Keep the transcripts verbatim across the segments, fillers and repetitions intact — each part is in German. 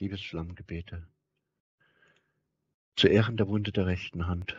Liebesflammengebete. Zu Ehren der Wunde der rechten Hand.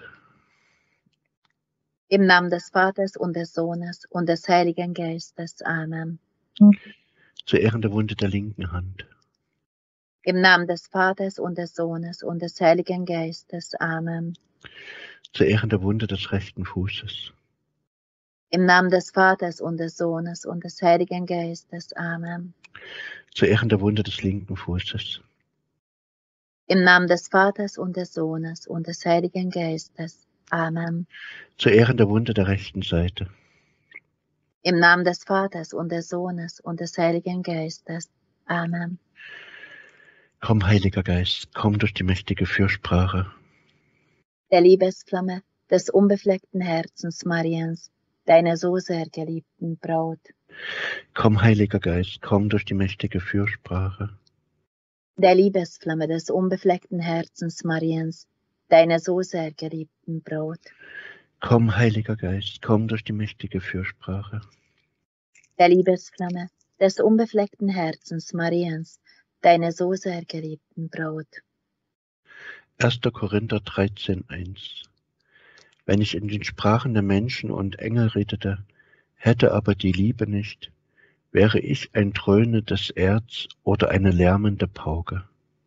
Im Namen des Vaters und des Sohnes und des Heiligen Geistes. Amen. Zu Ehren der Wunde der linken Hand. Im Namen des Vaters und des Sohnes und des Heiligen Geistes. Amen. Zu Ehren der Wunde des rechten Fußes. Im Namen des Vaters und des Sohnes und des Heiligen Geistes. Amen. Zu Ehren der Wunde des linken Fußes. Im Namen des Vaters und des Sohnes und des Heiligen Geistes. Amen. Zu Ehren der Wunde der rechten Seite. Im Namen des Vaters und des Sohnes und des Heiligen Geistes. Amen. Komm, Heiliger Geist, komm durch die mächtige Fürsprache Der Liebesflamme des unbefleckten Herzens Mariens, deiner so sehr geliebten Braut. Komm, Heiliger Geist, komm durch die mächtige Fürsprache Der Liebesflamme des unbefleckten Herzens Mariens, deiner so sehr geliebten Braut. Komm, Heiliger Geist, komm durch die mächtige Fürsprache Der Liebesflamme des unbefleckten Herzens Mariens, deiner so sehr geliebten Braut. erster Korinther dreizehn eins. Wenn ich in den Sprachen der Menschen und Engel redete, hätte aber die Liebe nicht, wäre ich ein dröhnendes Erz oder eine lärmende Pauke.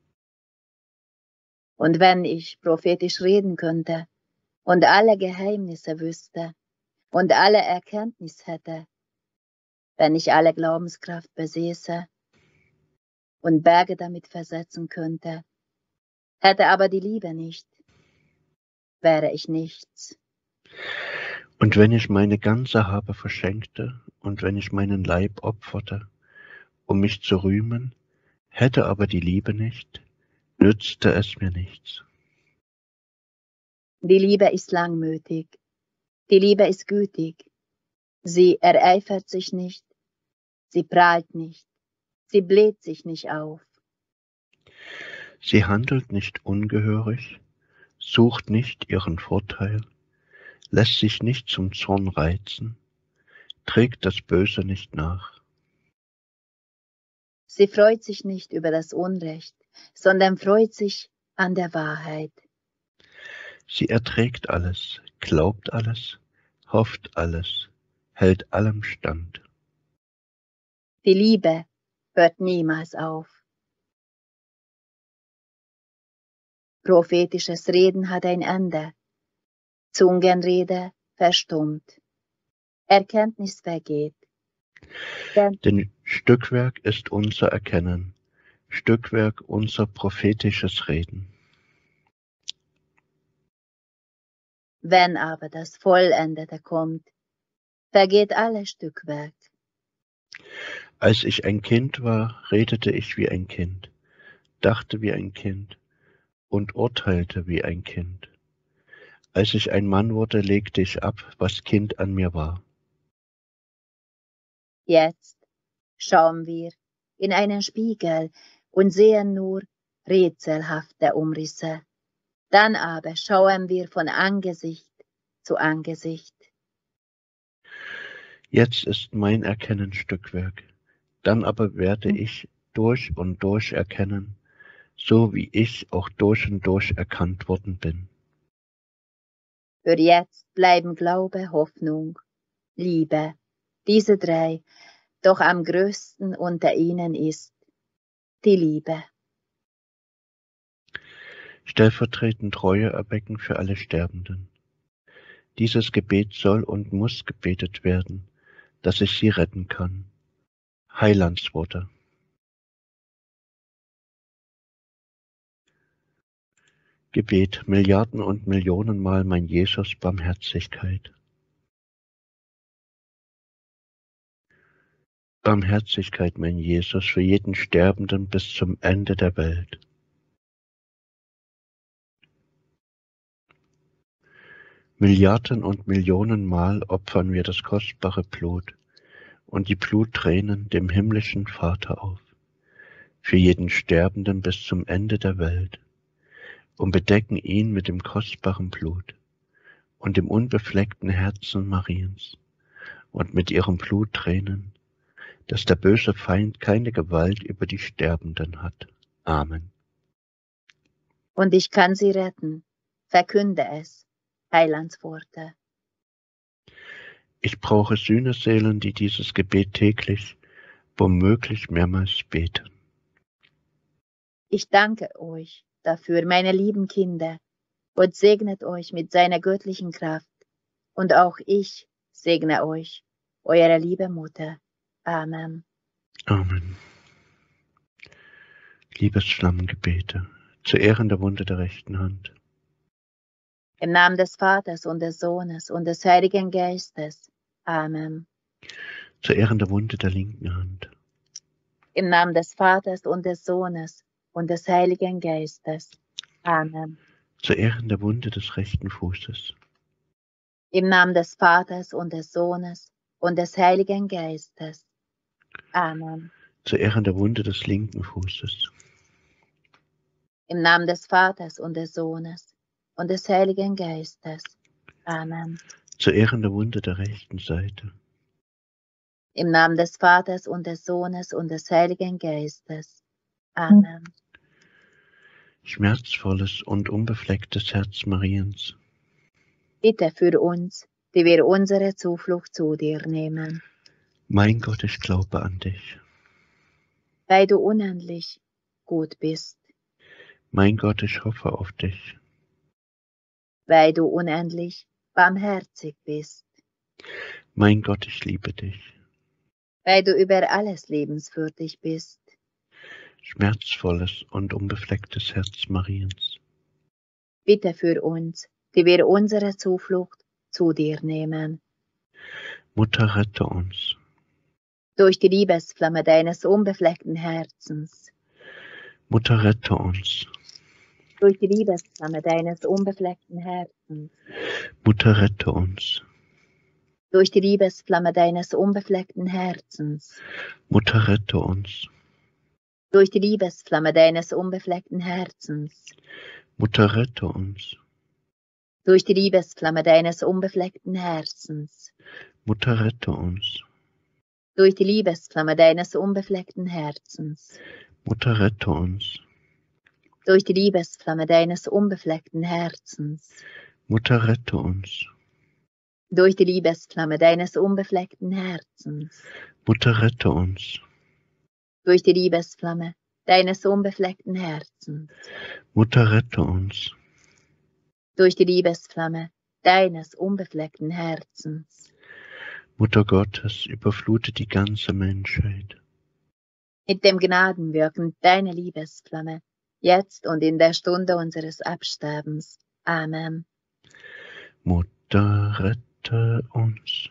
Und wenn ich prophetisch reden könnte und alle Geheimnisse wüsste und alle Erkenntnis hätte, wenn ich alle Glaubenskraft besäße und Berge damit versetzen könnte, hätte aber die Liebe nicht, wäre ich nichts. Und wenn ich meine ganze Habe verschenkte und wenn ich meinen Leib opferte, um mich zu rühmen, hätte aber die Liebe nicht, nützte es mir nichts. Die Liebe ist langmütig, die Liebe ist gütig, sie ereifert sich nicht, sie prahlt nicht, sie bläht sich nicht auf. Sie handelt nicht ungehörig, sucht nicht ihren Vorteil, lässt sich nicht zum Zorn reizen, trägt das Böse nicht nach. Sie freut sich nicht über das Unrecht, sondern freut sich an der Wahrheit. Sie erträgt alles, glaubt alles, hofft alles, hält allem stand. Die Liebe hört niemals auf. Prophetisches Reden hat ein Ende, Zungenrede verstummt, Erkenntnis vergeht. Denn, Denn Stückwerk ist unser Erkennen, Stückwerk unser prophetisches Reden. wenn aber das Vollendete kommt, vergeht alles Stückwerk. Als ich ein Kind war, redete ich wie ein Kind, dachte wie ein Kind und urteilte wie ein Kind. Als ich ein Mann wurde, legte ich ab, was Kind an mir war. Jetzt schauen wir in einen Spiegel und sehen nur rätselhafte Umrisse. Dann aber schauen wir von Angesicht zu Angesicht. Jetzt ist mein Erkennen Stückwerk, dann aber werde ich durch und durch erkennen, so wie ich auch durch und durch erkannt worden bin. Für jetzt bleiben Glaube, Hoffnung, Liebe, diese drei, doch am größten unter ihnen ist die Liebe. Stellvertretend Treue erwecken für alle Sterbenden. Dieses Gebet soll und muss gebetet werden, dass ich sie retten kann. Heilandsworte. Gebet, Milliarden und Millionenmal mein Jesus, Barmherzigkeit. Barmherzigkeit, mein Jesus, für jeden Sterbenden bis zum Ende der Welt. Milliarden und Millionenmal opfern wir das kostbare Blut und die Bluttränen dem himmlischen Vater auf, für jeden Sterbenden bis zum Ende der Welt, und bedecken ihn mit dem kostbaren Blut und dem unbefleckten Herzen Mariens und mit ihren Bluttränen, dass der böse Feind keine Gewalt über die Sterbenden hat. Amen. Und ich kann sie retten. Verkünde es, Heilandsworte. Ich brauche Sühneseelen, die dieses Gebet täglich, womöglich mehrmals beten. Ich danke euch dafür, meine lieben Kinder. Gott segnet euch mit seiner göttlichen Kraft. Und auch ich segne euch, eure liebe Mutter. Amen. Amen. Liebesflammengebete, zu Ehren der Wunde der rechten Hand. Im Namen des Vaters und des Sohnes und des Heiligen Geistes. Amen. Zu Ehren der Wunde der linken Hand. Im Namen des Vaters und des Sohnes und des Heiligen Geistes. Amen. Zu Ehren der Wunde des rechten Fußes. Im Namen des Vaters und des Sohnes und des Heiligen Geistes. Amen. Zu Ehren der Wunde des linken Fußes. Im Namen des Vaters und des Sohnes und des Heiligen Geistes. Amen. Zu Ehren der Wunde der rechten Seite. Im Namen des Vaters und des Sohnes und des Heiligen Geistes. Amen. Schmerzvolles und unbeflecktes Herz Mariens. Bitte für uns, die wir unsere Zuflucht zu dir nehmen. Mein Gott, ich glaube an dich. Weil du unendlich gut bist. Mein Gott, ich hoffe auf dich. Weil du unendlich barmherzig bist. Mein Gott, ich liebe dich. Weil du über alles lebenswürdig bist. Schmerzvolles und unbeflecktes Herz Mariens. Bitte für uns, die wir unsere Zuflucht zu dir nehmen. Mutter, rette uns. Durch die Liebesflamme deines unbefleckten Herzens. Mutter, rette uns. Durch die Liebesflamme deines unbefleckten Herzens. Mutter, rette uns. Durch die Liebesflamme deines unbefleckten Herzens. Mutter, rette uns. Durch die Liebesflamme deines unbefleckten Herzens. Mutter, rette uns. Durch die Liebesflamme deines unbefleckten Herzens. Mutter, rette uns. Durch die Liebesflamme deines unbefleckten Herzens. Mutter, rette uns. Durch die Liebesflamme deines unbefleckten Herzens. Mutter, rette uns. Durch die Liebesflamme deines unbefleckten Herzens. Mutter, rette uns. Durch die Liebesflamme deines unbefleckten Herzens. Mutter, rette uns. Durch die Liebesflamme deines unbefleckten Herzens. Mutter Gottes, überflute die ganze Menschheit. Mit dem Gnadenwirken deiner Liebesflamme, jetzt und in der Stunde unseres Absterbens. Amen. Mutter, rette uns.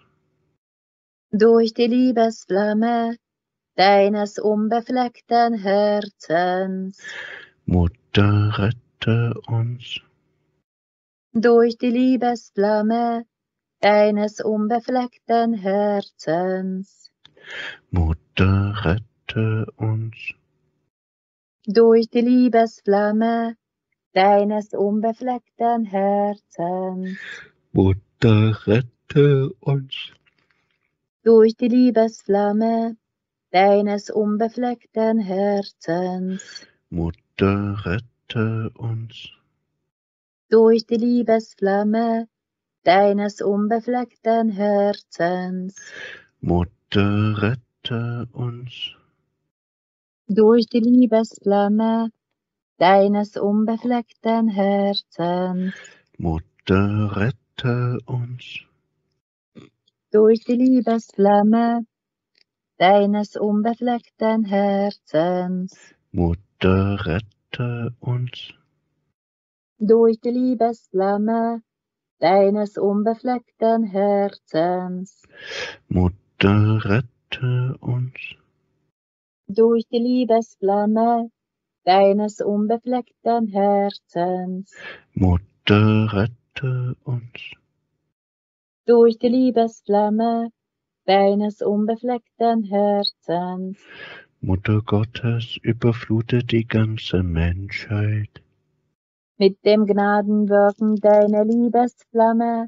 Durch die Liebesflamme deines unbefleckten Herzens. Mutter, rette uns. Durch die Liebesflamme deines unbefleckten Herzens. Mutter, rette uns. Durch die Liebesflamme deines unbefleckten Herzens. Mutter, rette uns. Durch die Liebesflamme deines unbefleckten Herzens. Mutter, rette uns. Durch die Liebesflamme deines unbefleckten Herzens. Mutter, rette uns. Durch die Liebesflamme deines unbefleckten Herzens. Mutter, rette uns. Durch die Liebesflamme deines unbefleckten Herzens. Mutter, rette uns. Durch die Liebesflamme deines unbefleckten Herzens. Mutter, rette uns. Durch die Liebesflamme deines unbefleckten Herzens. Mutter, rette uns. Durch die Liebesflamme deines unbefleckten Herzens. Mutter Gottes, überflute die ganze Menschheit. Mit dem Gnadenwirken deiner Liebesflamme,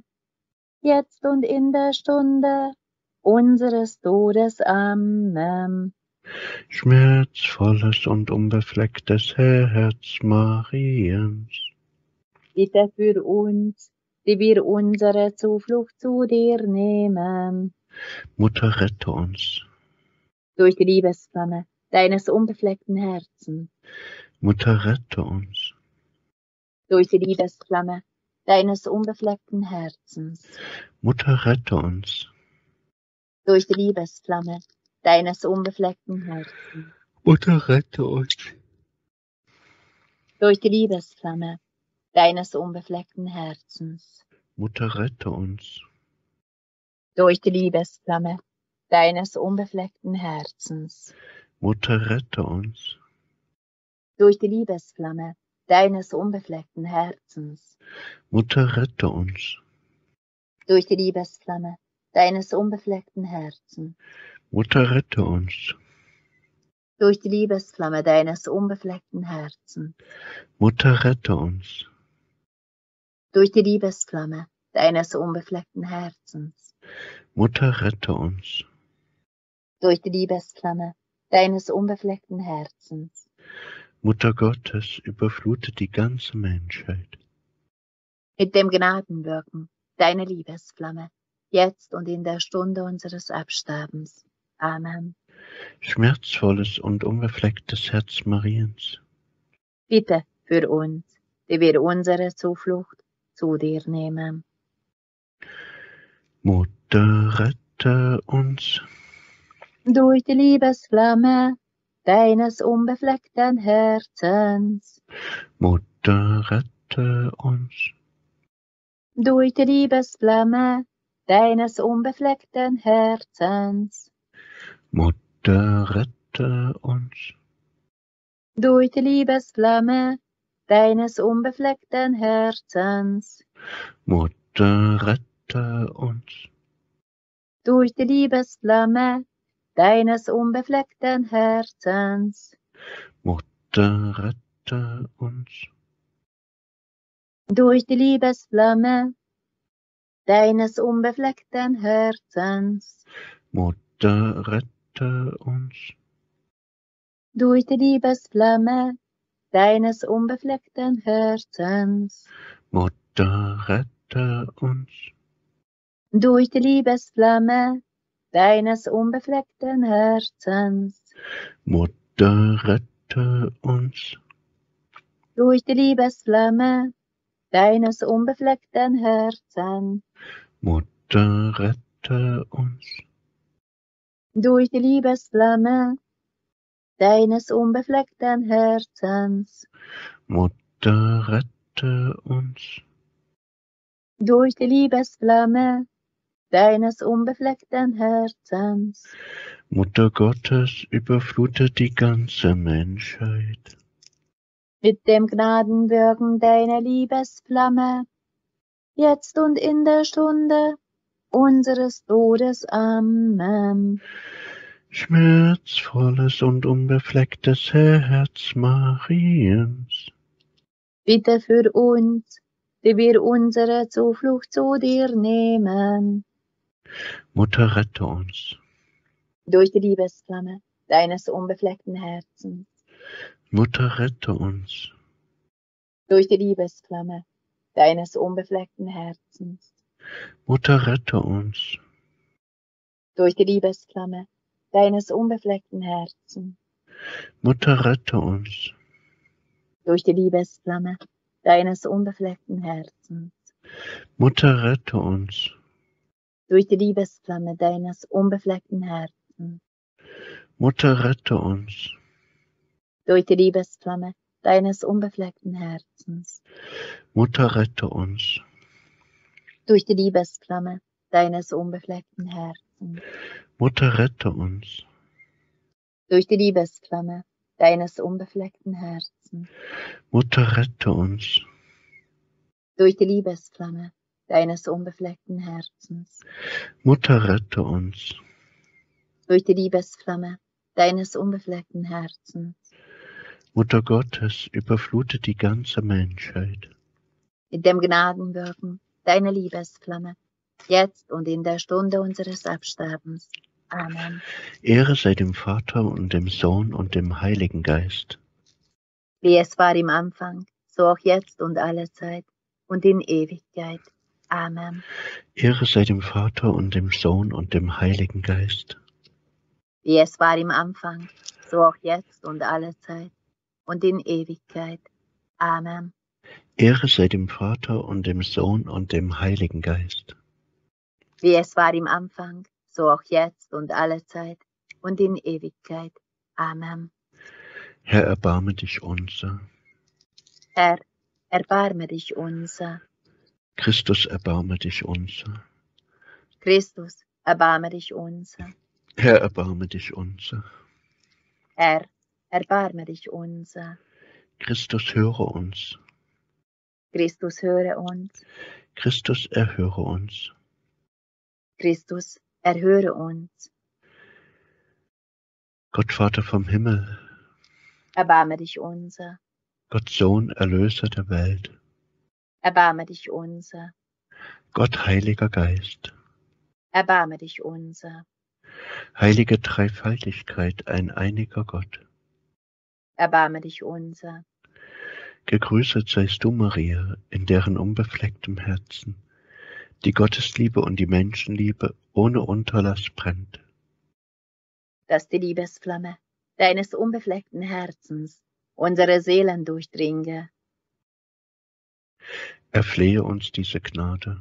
jetzt und in der Stunde unseres Todes. Amen. schmerzvolles und unbeflecktes Herz Mariens, Bitte für uns, die wir unsere Zuflucht zu dir nehmen. Mutter, rette uns. Durch die Liebesflamme deines unbefleckten Herzens. Mutter, rette uns. Durch die Liebesflamme deines unbefleckten Herzens. Mutter, rette uns. Durch die Liebesflamme deines unbefleckten Herzens. Mutter, rette uns. Durch die Liebesflamme deines unbefleckten Herzens. Mutter, rette uns. Durch die Liebesflamme deines unbefleckten Herzens. Mutter, rette uns. Durch die Liebesflamme deines unbefleckten Herzens. Mutter, rette uns. Durch die Liebesflamme deines unbefleckten Herzens. Mutter, rette uns. Durch die Liebesflamme deines unbefleckten Herzens. Mutter, rette uns. Durch die Liebesflamme deines unbefleckten Herzens. Mutter, rette uns. Durch die Liebesflamme deines unbefleckten Herzens. Mutter Gottes, überflute die ganze Menschheit. Mit dem Gnadenwirken deiner Liebesflamme, jetzt und in der Stunde unseres Absterbens. Amen. Schmerzvolles und unbeflecktes Herz Mariens, Bitte für uns, die wir unsere Zuflucht zu dir nehmen. Mutter, rette uns. Durch die Liebesflamme deines unbefleckten Herzens. Mutter, rette uns. Durch die Liebesflamme deines unbefleckten Herzens. Mutter, rette uns. Durch die Liebesflamme deines unbefleckten Herzens. Mutter, rette uns. Durch die Liebesflamme deines unbefleckten Herzens. Mutter, rette uns. Durch die Liebesflamme deines unbefleckten Herzens. Mutter, rette uns. Durch die Liebesflamme deines unbefleckten Herzens. Mutter, rette uns. Durch die Liebesflamme deines unbefleckten Herzens. Mutter, rette uns. Durch die Liebesflamme deines unbefleckten Herzens. Mutter, rette uns. Durch die Liebesflamme deines unbefleckten Herzens. Mutter, rette uns. Durch die Liebesflamme deines unbefleckten Herzens. Mutter Gottes, überflute die ganze Menschheit. Mit dem Gnadenwirken deiner Liebesflamme, jetzt und in der Stunde unseres Todes. Amen. Schmerzvolles und unbeflecktes Herz Mariens, Bitte für uns, die wir unsere Zuflucht zu dir nehmen. Mutter, rette uns. Durch die Liebesflamme deines unbefleckten Herzens. Mutter, rette uns. Durch die Liebesflamme deines unbefleckten Herzens. Mutter, rette uns. Durch die Liebesflamme deines unbefleckten Herzens. Mutter, rette uns. Durch die Liebesflamme deines unbefleckten Herzens. Mutter, rette uns. Durch die Liebesflamme deines unbefleckten Herzens. Mutter, rette uns. Durch die Liebesflamme deines unbefleckten Herzens. Mutter, rette uns. Durch die Liebesflamme deines unbefleckten Herzens. Mutter, rette uns. Durch die Liebesflamme deines unbefleckten Herzens. Mutter, rette uns. Durch die Liebesflamme deines unbefleckten Herzens. Mutter, rette uns. Durch die Liebesflamme deines unbefleckten Herzens. Mutter Gottes, überflute die ganze Menschheit. Mit dem Gnadenwirken deiner Liebesflamme, jetzt und in der Stunde unseres Absterbens. Amen. Ehre sei dem Vater und dem Sohn und dem Heiligen Geist. Wie es war im Anfang, so auch jetzt und alle Zeit und in Ewigkeit. Amen. Ehre sei dem Vater und dem Sohn und dem Heiligen Geist. Wie es war im Anfang, so auch jetzt und alle Zeit und in Ewigkeit. Amen. Ehre sei dem Vater und dem Sohn und dem Heiligen Geist. Wie es war im Anfang, so auch jetzt und alle Zeit und in Ewigkeit. Amen. Herr, erbarme dich unser. Herr, erbarme dich unser. Christus, erbarme dich unser. Christus, erbarme dich unser. Herr, erbarme dich unser. Herr, erbarme dich unser. Christus, höre uns. Christus, höre uns. Christus, erhöre uns. Christus, erhöre uns. Gott Vater vom Himmel, Erbarme dich unser. Gott Sohn, Erlöser der Welt, Erbarme dich unser. Gott Heiliger Geist, Erbarme dich unser. heilige Dreifaltigkeit, ein einiger Gott. Erbarme dich unser. Gegrüßet seist du, Maria, in deren unbeflecktem Herzen die Gottesliebe und die Menschenliebe ohne Unterlass brennt. Dass die Liebesflamme deines unbefleckten Herzens unsere Seelen durchdringe. Erflehe uns diese Gnade,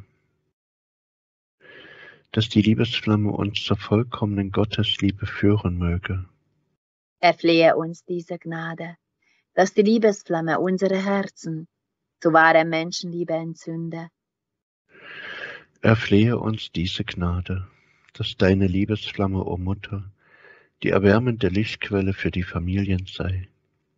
dass die Liebesflamme uns zur vollkommenen Gottesliebe führen möge. Erflehe uns diese Gnade, dass die Liebesflamme unsere Herzen zu wahrer Menschenliebe entzünde. Erflehe uns diese Gnade, dass deine Liebesflamme, o Mutter, die erwärmende Lichtquelle für die Familien sei.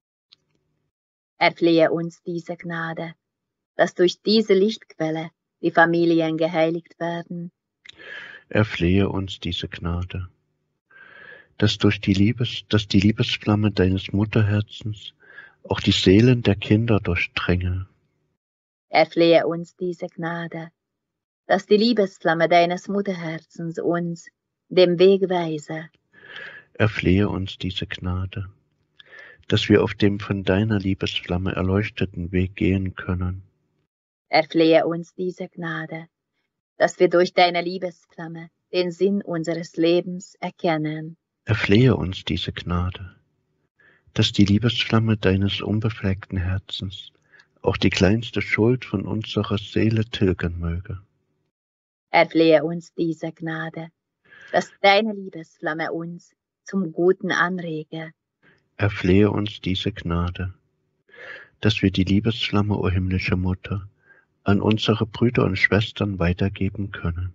Erflehe uns diese Gnade, dass durch diese Lichtquelle die Familien geheiligt werden. Erflehe uns diese Gnade, dass durch die Liebes, dass die Liebesflamme deines Mutterherzens auch die Seelen der Kinder durchdränge. Erflehe uns diese Gnade, dass die Liebesflamme deines Mutterherzens uns dem Weg weise. Erflehe uns diese Gnade, dass wir auf dem von deiner Liebesflamme erleuchteten Weg gehen können. Erflehe uns diese Gnade, dass wir durch deine Liebesflamme den Sinn unseres Lebens erkennen. Erflehe uns diese Gnade, dass die Liebesflamme deines unbefleckten Herzens auch die kleinste Schuld von unserer Seele tilgen möge. Erflehe uns diese Gnade, dass deine Liebesflamme uns zum Guten anrege. Erflehe uns diese Gnade, dass wir die Liebesflamme, o himmlische Mutter, an unsere Brüder und Schwestern weitergeben können.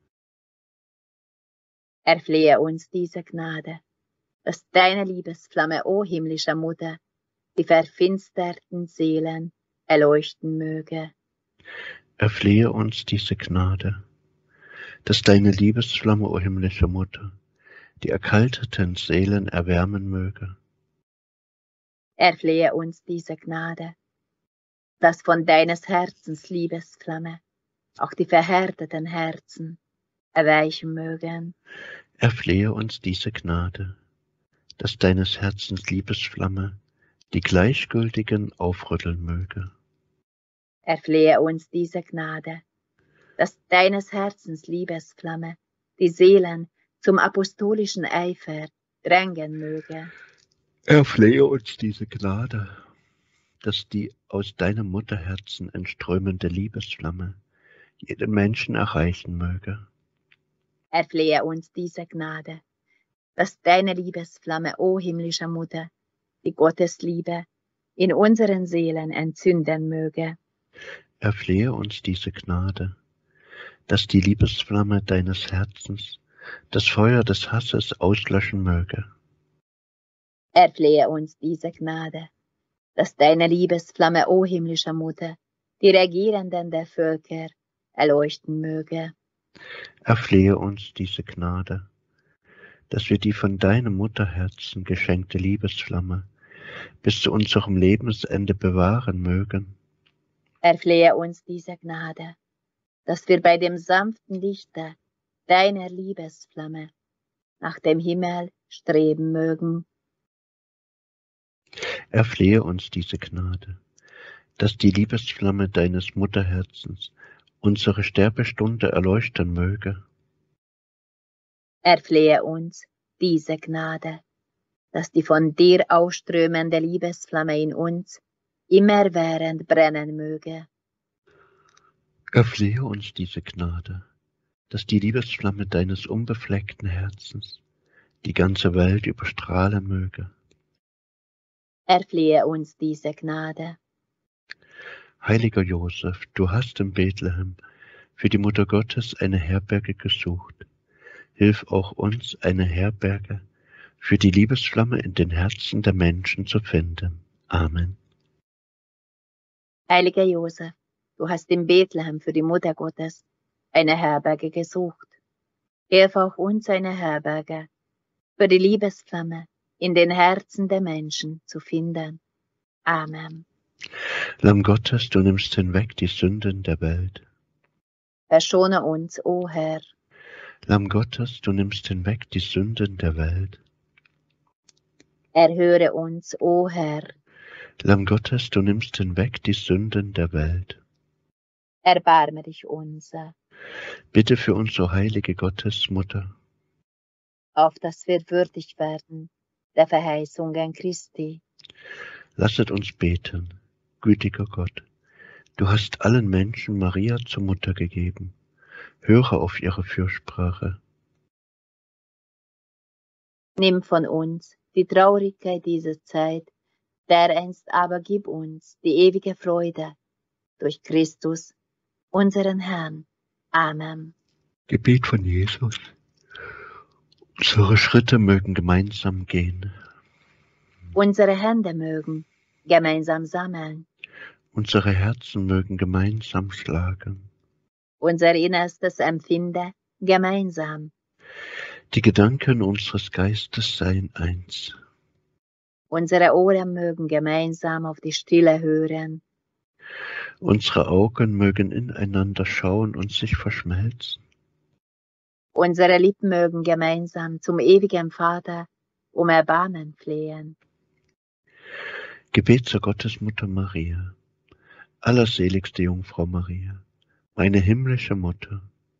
Erflehe uns diese Gnade, dass deine Liebesflamme, o himmlische Mutter, die verfinsterten Seelen erleuchten möge. Erflehe uns diese Gnade, dass deine Liebesflamme, o himmlische Mutter, die erkalteten Seelen erwärmen möge. Erflehe uns diese Gnade, dass von deines Herzens Liebesflamme auch die verhärteten Herzen erweichen mögen. Erflehe uns diese Gnade, dass deines Herzens Liebesflamme die Gleichgültigen aufrütteln möge. Erflehe uns diese Gnade, dass deines Herzens Liebesflamme die Seelen zum apostolischen Eifer drängen möge. Erflehe uns diese Gnade, dass die aus deinem Mutterherzen entströmende Liebesflamme jeden Menschen erreichen möge. Erflehe uns diese Gnade, dass deine Liebesflamme, o himmlische Mutter, die Gottesliebe in unseren Seelen entzünden möge. Erflehe uns diese Gnade, dass die Liebesflamme deines Herzens das Feuer des Hasses auslöschen möge. Erflehe uns diese Gnade, dass deine Liebesflamme, o himmlische Mutter, die Regierenden der Völker erleuchten möge. Erflehe uns diese Gnade, dass wir die von deinem Mutterherzen geschenkte Liebesflamme bis zu unserem Lebensende bewahren mögen. Erflehe uns diese Gnade, dass wir bei dem sanften Lichte deiner Liebesflamme nach dem Himmel streben mögen. Erflehe uns diese Gnade, dass die Liebesflamme deines Mutterherzens unsere Sterbestunde erleuchten möge. Erflehe uns diese Gnade, dass die von dir ausströmende Liebesflamme in uns immerwährend brennen möge. Erflehe uns diese Gnade, dass die Liebesflamme deines unbefleckten Herzens die ganze Welt überstrahlen möge. Erflehe uns diese Gnade. Heiliger Josef, du hast in Bethlehem für die Mutter Gottes eine Herberge gesucht. Hilf auch uns, eine Herberge für die Liebesflamme in den Herzen der Menschen zu finden. Amen. Heiliger Josef, du hast in Bethlehem für die Mutter Gottes eine Herberge gesucht. Hilf auch uns, eine Herberge für die Liebesflamme in den Herzen der Menschen zu finden. Amen. Lamm Gottes, du nimmst hinweg die Sünden der Welt. Verschone uns, o Herr. Lamm Gottes, du nimmst hinweg die Sünden der Welt. Erhöre uns, o Herr. Lamm Gottes, du nimmst hinweg die Sünden der Welt. Erbarme dich unser, Bitte für uns, o heilige Gottesmutter, auf dass wir würdig werden der Verheißungen Christi. lasset uns beten. Gütiger Gott, du hast allen Menschen Maria zur Mutter gegeben. Höre auf ihre Fürsprache. Nimm von uns die Traurigkeit dieser Zeit, dereinst aber gib uns die ewige Freude durch Christus, unseren Herrn. Amen. Gebet von Jesus. Unsere Schritte mögen gemeinsam gehen. Unsere Hände mögen gemeinsam sammeln. Unsere Herzen mögen gemeinsam schlagen. Unser Innerstes empfinde gemeinsam. Die Gedanken unseres Geistes seien eins. Unsere Ohren mögen gemeinsam auf die Stille hören. Unsere Augen mögen ineinander schauen und sich verschmelzen. Unsere Lippen mögen gemeinsam zum ewigen Vater um Erbarmen flehen. Gebet zur Gottesmutter Maria, allerseligste Jungfrau Maria, meine himmlische Mutter.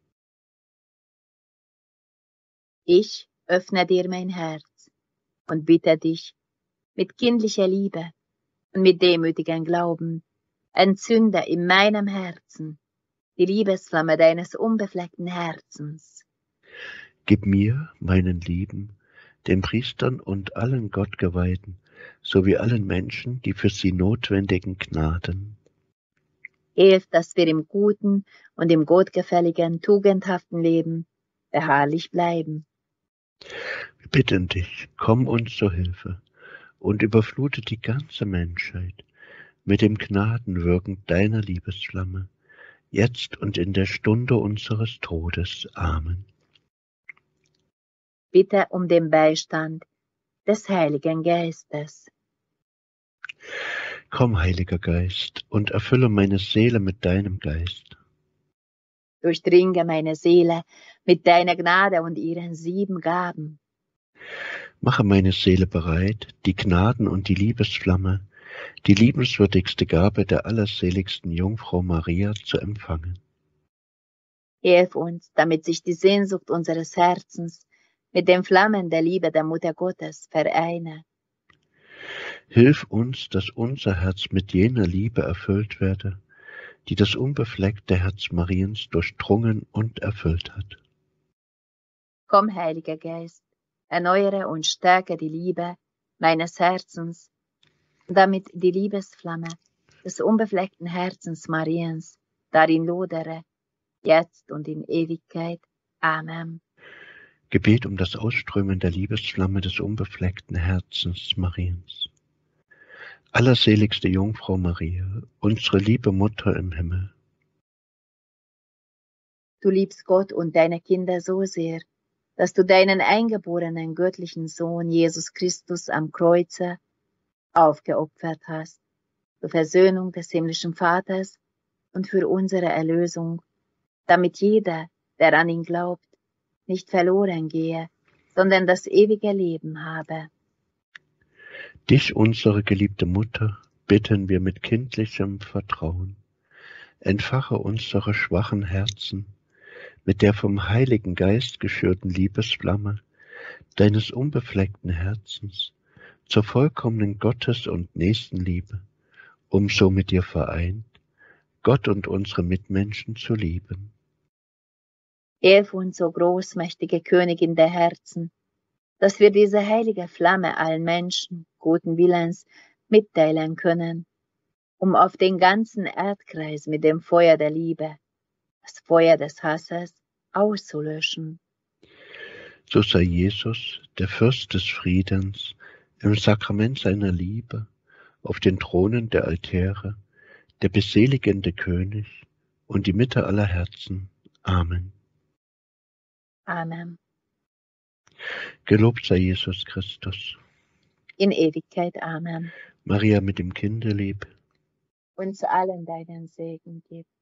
Ich öffne dir mein Herz und bitte dich mit kindlicher Liebe und mit demütigem Glauben, entzünde in meinem Herzen die Liebesflamme deines unbefleckten Herzens. Gib mir, meinen Lieben, den Priestern und allen Gottgeweihten, sowie allen Menschen, die für sie notwendigen Gnaden. Hilf, dass wir im guten und im gottgefälligen, tugendhaften Leben beharrlich bleiben. Wir bitten dich, komm uns zur Hilfe und überflute die ganze Menschheit mit dem Gnadenwirken deiner Liebesflamme, jetzt und in der Stunde unseres Todes. Amen. Bitte um den Beistand des Heiligen Geistes. Komm, Heiliger Geist, und erfülle meine Seele mit deinem Geist. Durchdringe meine Seele mit deiner Gnade und ihren sieben Gaben. Mache meine Seele bereit, die Gnaden und die Liebesflamme, die liebenswürdigste Gabe der allerseligsten Jungfrau Maria zu empfangen. Hilf uns, damit sich die Sehnsucht unseres Herzens mit den Flammen der Liebe der Mutter Gottes vereine. Hilf uns, dass unser Herz mit jener Liebe erfüllt werde, die das unbefleckte Herz Mariens durchdrungen und erfüllt hat. Komm, Heiliger Geist, erneuere und stärke die Liebe meines Herzens, damit die Liebesflamme des unbefleckten Herzens Mariens darin lodere, jetzt und in Ewigkeit. Amen. Gebet um das Ausströmen der Liebesflamme des unbefleckten Herzens Mariens. Allerseligste Jungfrau Maria, unsere liebe Mutter im Himmel. Du liebst Gott und deine Kinder so sehr, dass du deinen eingeborenen göttlichen Sohn Jesus Christus am Kreuze aufgeopfert hast, zur Versöhnung des himmlischen Vaters und für unsere Erlösung, damit jeder, der an ihn glaubt, nicht verloren gehe, sondern das ewige Leben habe. Dich, unsere geliebte Mutter, bitten wir mit kindlichem Vertrauen. Entfache unsere schwachen Herzen mit der vom Heiligen Geist geschürten Liebesflamme deines unbefleckten Herzens zur vollkommenen Gottes- und Nächstenliebe, um so mit dir vereint, Gott und unsere Mitmenschen zu lieben. Hilf uns, o großmächtige Königin der Herzen, dass wir diese heilige Flamme allen Menschen guten Willens mitteilen können, um auf den ganzen Erdkreis mit dem Feuer der Liebe, das Feuer des Hasses, auszulöschen. So sei Jesus, der Fürst des Friedens, im Sakrament seiner Liebe, auf den Thronen der Altäre, der beseligende König und die Mitte aller Herzen. Amen. Amen. Gelobt sei Jesus Christus. In Ewigkeit. Amen. Maria mit dem Kinde lieb. Uns allen deinen Segen gib.